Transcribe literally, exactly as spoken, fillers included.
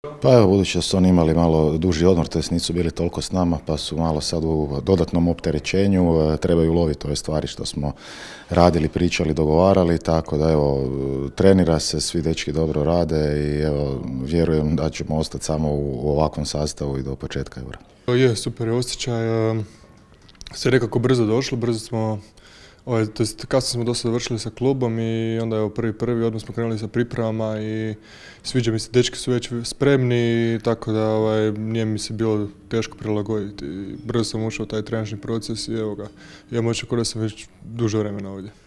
Pa evo, budući da su oni imali malo duži odmor, to jest nisu bili toliko s nama, pa su malo sad u dodatnom opterećenju, e, trebaju loviti ove stvari što smo radili, pričali, dogovarali, tako da evo, trenira se, svi dečki dobro rade i evo, vjerujem da ćemo ostati samo u, u ovakvom sastavu i do početka Eura. Je, super je osjećaj, e, sve nekako brzo došlo, brzo smo, ovaj, to jest kasno smo dosta završili sa klubom i onda evo prvi prvi odmah smo krenuli sa pripremama i sviđa mi se, dečki su već spremni, tako da ovaj, nije mi se bilo teško prilagoditi. Brzo sam ušao u taj trenažni proces i evo ga, imam očekivati da sam već duže vremena ovdje.